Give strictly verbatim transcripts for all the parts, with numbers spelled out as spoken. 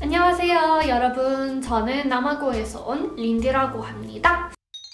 안녕하세요 여러분, 저는 남아공에서 온 린디라고 합니다.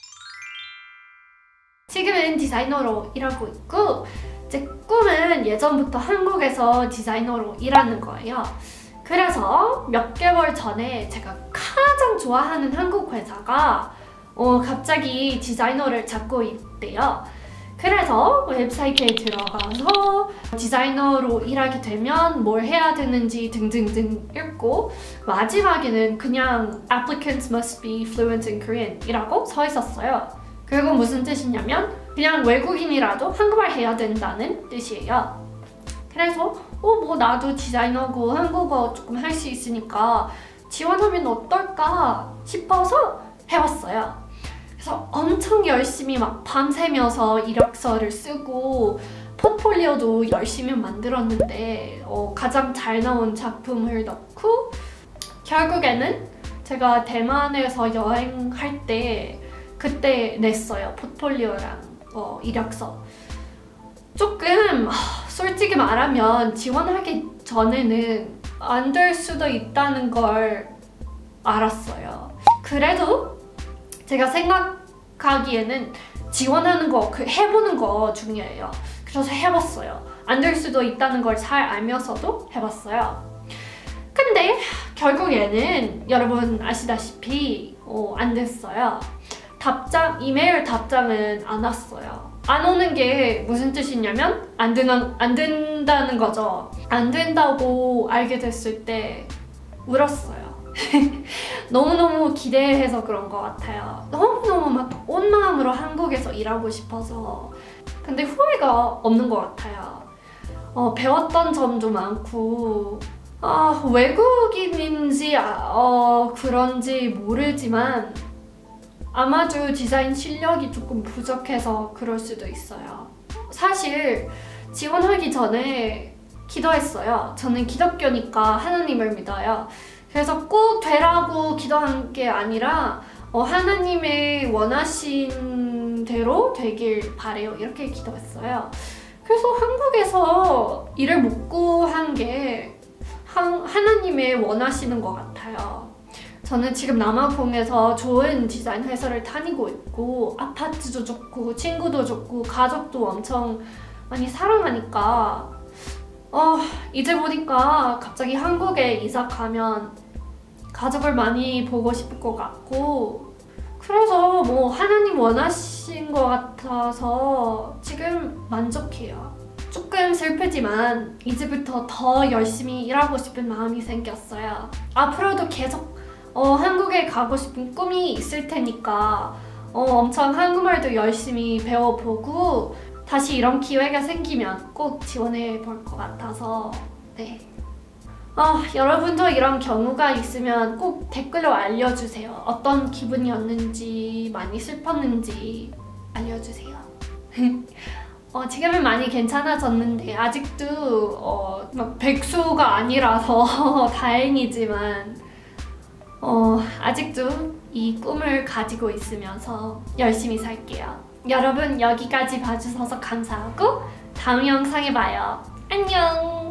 지금은 디자이너로 일하고 있고, 제 꿈은 예전부터 한국에서 디자이너로 일하는 거예요. 그래서 몇 개월 전에 제가 가장 좋아하는 한국 회사가 어, 갑자기 디자이너를 찾고 있대요. 그래서 웹사이트에 들어가서 디자이너로 일하게 되면 뭘 해야 되는지 등등등 읽고, 마지막에는 그냥 Applicants must be fluent in Korean 이라고 서 있었어요. 그리고 무슨 뜻이냐면 그냥 외국인이라도 한국말 해야 된다는 뜻이에요. 그래서 어, 뭐 나도 디자이너고 한국어 조금 할 수 있으니까 지원하면 어떨까 싶어서 해봤어요. 그래서 엄청 열심히 막 밤새면서 이력서를 쓰고 포트폴리오도 열심히 만들었는데 어, 가장 잘 나온 작품을 넣고, 결국에는 제가 대만에서 여행할 때 그때 냈어요. 포트폴리오랑 어, 이력서. 조금 솔직히 말하면 지원하기 전에는 안 될 수도 있다는 걸 알았어요. 그래도 제가 생각하기에는 지원하는 거, 그 해보는 거 중요해요. 그래서 해봤어요. 안 될 수도 있다는 걸 잘 알면서도 해봤어요. 근데 결국에는 여러분 아시다시피 어, 안 됐어요. 답장, 이메일 답장은 안 왔어요. 안 오는 게 무슨 뜻이냐면 안, 되는, 안 된다는 거죠. 안 된다고 알게 됐을 때 울었어요. 너무너무 기대해서 그런 것 같아요. 너무너무 막 온 마음으로 한국에서 일하고 싶어서. 근데 후회가 없는 것 같아요. 어, 배웠던 점도 많고, 아, 외국인인지 어, 그런지 모르지만 아마도 디자인 실력이 조금 부족해서 그럴 수도 있어요. 사실 지원하기 전에 기도했어요. 저는 기독교니까 하나님을 믿어요. 그래서 꼭 되라고 기도한 게 아니라 어, 하나님의 원하신 대로 되길 바래요. 이렇게 기도했어요. 그래서 한국에서 일을 못 구한 게 하나님의 원하시는 것 같아요. 저는 지금 남아공에서 좋은 디자인 회사를 다니고 있고, 아파트도 좋고 친구도 좋고 가족도 엄청 많이 사랑하니까 어, 이제 보니까 갑자기 한국에 이사 가면 가족을 많이 보고 싶을 것 같고, 그래서 뭐 하나님 원하신 것 같아서 지금 만족해요. 조금 슬프지만 이제부터 더 열심히 일하고 싶은 마음이 생겼어요. 앞으로도 계속 어, 한국에 가고 싶은 꿈이 있을 테니까 어, 엄청 한국말도 열심히 배워보고, 다시 이런 기회가 생기면 꼭 지원해 볼 것 같아서 네. 어, 여러분도 이런 경우가 있으면 꼭 댓글로 알려주세요. 어떤 기분이었는지, 많이 슬펐는지 알려주세요. 어, 지금은 많이 괜찮아졌는데 아직도 어, 막 백수가 아니라서 다행이지만 어, 아직도 이 꿈을 가지고 있으면서 열심히 살게요. 여러분 여기까지 봐주셔서 감사하고 다음 영상에 봐요. 안녕!